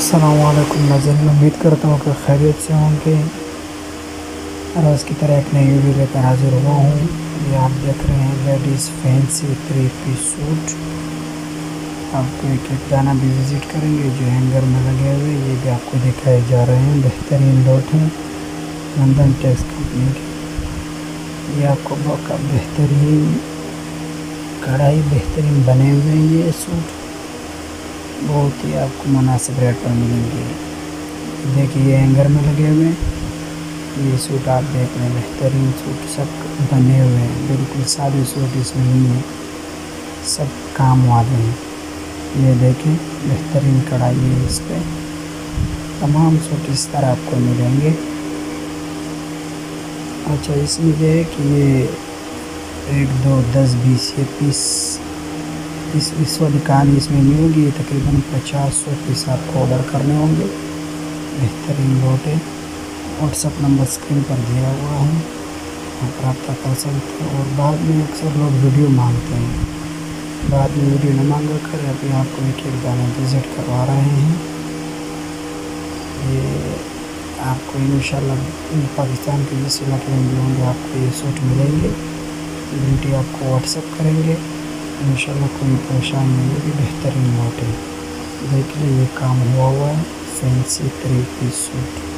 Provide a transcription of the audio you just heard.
अस्सलाम वालेकुम नाज़रीन, उम्मीद करता हूँ कि खैरियत से होंगे। रोज़ की तरह एक नई वीडियो लेकर हाजिर हुआ हूँ। ये आप देख रहे हैं लेडीज़ फैंसी 3 पीस सूट। आपको एक एक दाना भी विज़िट करेंगे जो हैंगर में लगे हुए, ये भी आपको दिखाए जा रहे हैं। बेहतरीन लोट हैं लंदन टेक्स कंपनी के। ये आपको बेहतरीन कढ़ाई बेहतरीन बने हुए हैं। ये सूट बहुत ही आपको मुनासिब रेट पर मिलेंगे। देखिए ये हैंगर में लगे हुए हैं। ये सूट आप देख रहे हैं, बेहतरीन सूट सब बने हुए हैं। बिल्कुल सादे सूट इसमें नहीं है, सब काम वाले हैं। ये देखें बेहतरीन कढ़ाई है इस पर। तमाम सूट इस तरह आपको मिलेंगे। अच्छा, इसमें ये है कि ये 1 2 10 20 ये पीस इस वाली कहानी इसमें नहीं होगी। ये तकरीबन 50-100 पीस आपको ऑर्डर करने होंगे। बेहतरीन लोट है। व्हाट्सअप नंबर स्क्रीन पर दिया हुआ है, आप रब्ता कर सकते हैं। और बाद में अक्सर लोग वीडियो मांगते हैं, बाद में वीडियो न मांगा कर अभी आपको एक एक दाना विज़िट करवा रहे हैं। ये आपको इंशाल्लाह पाकिस्तान के जिस इलाके में भी होंगे आपको ये सूट मिलेंगे। वीडियो आपको व्हाट्सअप करेंगे, इंशाल्लाह कोई परेशानी नहीं होगी। बेहतरीन लोट है। देखिए ये काम हुआ है फैंसी 3 पीस सूट।